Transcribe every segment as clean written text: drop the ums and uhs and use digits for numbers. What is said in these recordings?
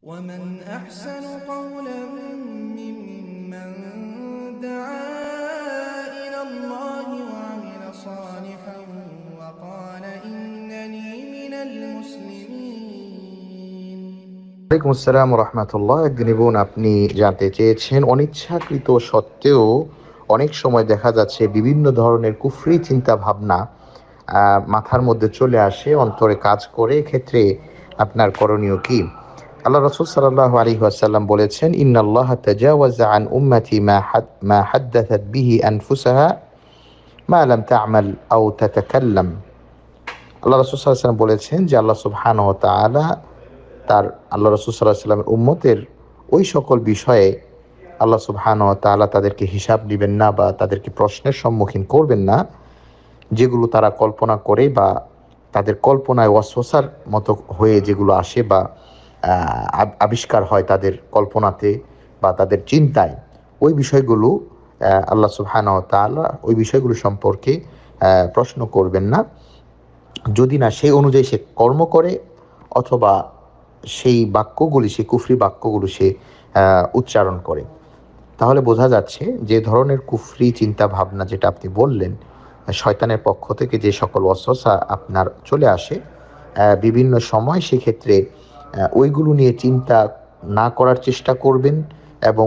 ومن أحسن قولا ممن دعا إلى الله وعمل صالحا وقال إنني من المسلمين। ওয়ালাইকুম আসসালাম রহমতুল্লাহ। একদিন বোন, আপনি জানতে চেয়েছেন অনিচ্ছাকৃত সত্ত্বেও অনেক সময় দেখা যাচ্ছে বিভিন্ন ধরনের কুফরি চিন্তা ভাবনা মাথার মধ্যে চলে আসে, অন্তরে কাজ করে। এক্ষেত্রে আপনার করণীয় কি? আল্লাহ রাসূল সাল্লাল্লাহু আলাইহি ওয়াসাল্লাম বলেছেন, ইন্নাল্লাহ তাজাওয়াজা আন উম্মতি মা হাদ্দাসাত বিহি আনফুসাহা মা লাম তা'মাল আও তাতাকাল্লাম। আল্লাহ রাসূল সাল্লাল্লাহু আলাইহি ওয়াসাল্লাম বলেছেন যে আল্লাহ সুবহানাহু ওয়া তাআলা আল্লাহ রাসূল সাল্লাল্লাহু আলাইহি ওয়াসাল্লামের উম্মতের ওই সকল বিষয়ে আল্লাহ সুবহানাহু ওয়া তাআলা তাদেরকে হিসাব দিবেন না বা তাদেরকে প্রশ্নের সম্মুখীন করবেন না, যেগুলো তারা কল্পনা করে বা তাদের কল্পনায় ওয়াসওয়াসার মতো হয়ে যেগুলো আসে বা আবিষ্কার হয় তাদের কল্পনাতে বা তাদের চিন্তায়, ওই বিষয়গুলো আল্লাহ সুবহানাহু ওয়া তাআলা ওই বিষয়গুলো সম্পর্কে প্রশ্ন করবেন না, যদি না সেই অনুযায়ী সে কর্ম করে অথবা সেই বাক্যগুলি, সেই কুফরি বাক্যগুলো সে উচ্চারণ করে। তাহলে বোঝা যাচ্ছে যে ধরনের কুফরি চিন্তা ভাবনা যেটা আপনি বললেন, শয়তানের পক্ষ থেকে যে সকল ওয়াসওয়াসা আপনার চলে আসে বিভিন্ন সময়, সেক্ষেত্রে ওইগুলো নিয়ে চিন্তা না করার চেষ্টা করবেন এবং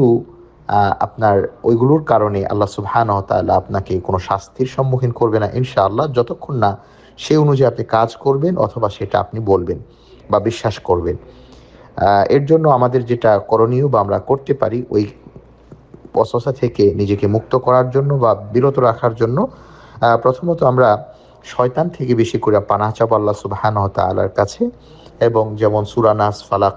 ওইগুলোর কারণে আল্লাহ সুবহানাহু ওয়া তাআলা আপনাকে কোনো শাস্তির সম্মুখীন করবে না ইনশাআল্লাহ, যতক্ষণ না সেই অনুযায়ী আপনি কাজ করবেন অথবা সেটা আপনি বলবেন বা বিশ্বাস করবেন। এর জন্য আমাদের যেটা করণীয় বা আমরা করতে পারি, ওই ওয়াসওয়াসা থেকে নিজেকে মুক্ত করার জন্য বা বিরত রাখার জন্য, প্রথমত আমরা শয়তান থেকে বেশি করে পানাহ চাবো আল্লাহ সুবহানাহু ওয়া তাআলার কাছে। এবং যেমন সূরা নাস, ফালাক,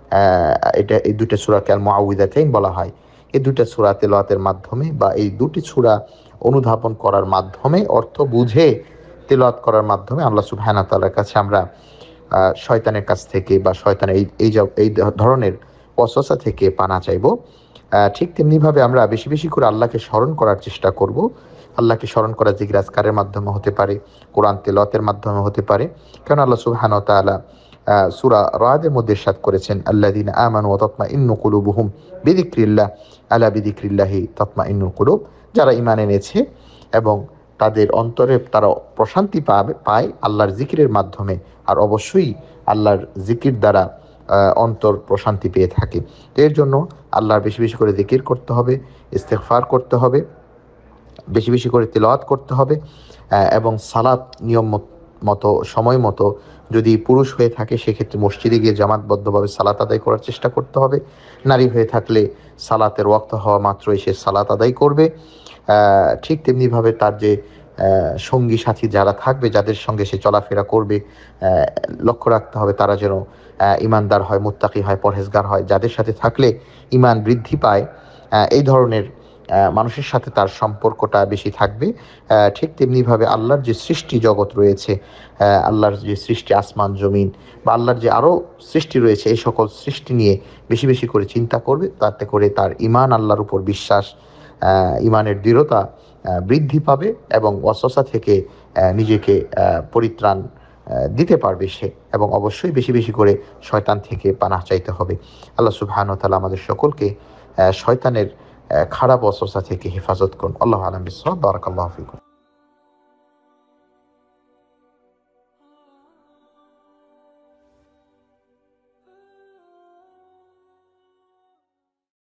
এই দুইটা সূরাকে আল মুআউযিযাতাইন বলা হয়। এই দুইটা সূরা তেলাওয়াতের মাধ্যমে বা এই দুটি সূরা অনুধাবন করার মাধ্যমে, অর্থ বুঝে তেলাওয়াত করার মাধ্যমে আল্লাহ সুবহানাহু ওয়া তাআলার কাছে আমরা শয়তানের কাছ থেকে বা শয়তানের এই ধরনের ওয়াসওয়াসা থেকে পানাহ চাইবো। ঠিক তেমনিভাবে আমরা বেশি বেশি করে আল্লাহকে স্মরণ করার চেষ্টা করব। আল্লাহকে স্মরণ করা জিকির আজকারের মাধ্যমে হতে পারে, কোরআন তেলাওয়াতের মাধ্যমে হতে পারে। কারণ আল্লাহ সুবহানাহু ওয়া তাআলা সূরা রাদের মধ্যে ইরশাদ করেছেন, আল্লাযীনা আমানু ওয়া তাতমাইন্নু কুলুবুহুম বিযিকরিল্লাহ আলা বিযিকরিল্লাহি তাতমাইন্নুল কুলুব। যারা ঈমান এনেছে এবং তাদের অন্তরে তারা প্রশান্তি পায় আল্লাহর জিকিরের মাধ্যমে, আর অবশ্যই আল্লাহর জিকির দ্বারা অন্তর প্রশান্তি পেয়ে থাকে। তো এর জন্য আল্লাহর বেশি বেশি করে জিকির করতে হবে, ইস্তেগফার করতে হবে, বেশি বেশি করে তিলাওয়াত করতে হবে এবং সালাত নিয়ম মতো, সময় মতো, যদি পুরুষ হয়ে থাকে সেক্ষেত্রে মসজিদে গিয়ে জামাতবদ্ধভাবে সালাত আদায় করার চেষ্টা করতে হবে। নারী হয়ে থাকলে সালাতের ওয়াক্ত হওয়া মাত্রই সে সালাত আদায় করবে। ঠিক তেমনিভাবে তার যে সঙ্গী সাথী যারা থাকবে, যাদের সঙ্গে সে চলাফেরা করবে, লক্ষ্য রাখতে হবে তারা যেন ইমানদার হয়, মুত্তাকি হয়, পরহেজগার হয়। যাদের সাথে থাকলে ইমান বৃদ্ধি পায়, এই ধরনের মানুষের সাথে তার সম্পর্কটা বেশি থাকবে। ঠিক তেমনিভাবে আল্লাহর যে সৃষ্টি জগৎ রয়েছে, আল্লাহর যে সৃষ্টি আসমান জমিন বা আল্লাহর যে আরও সৃষ্টি রয়েছে, এই সকল সৃষ্টি নিয়ে বেশি বেশি করে চিন্তা করবে। তাতে করে তার ইমান, আল্লাহর উপর বিশ্বাস, ইমানের দৃঢ়তা বৃদ্ধি পাবে এবং ওয়াসওয়াসা থেকে নিজেকে পরিত্রাণ দিতে পারবে সে। এবং অবশ্যই বেশি বেশি করে শয়তান থেকে পানাহ চাইতে হবে। আল্লাহ সুবহানাহু ওয়া তাআলা আমাদের সকলকে শয়তানের খারাপ ওয়াসওয়াসা থেকে হেফাজত করুন। আল্লাহু আ'লাম বিস-সাওয়াব। বারাকাল্লাহু ফিকুম।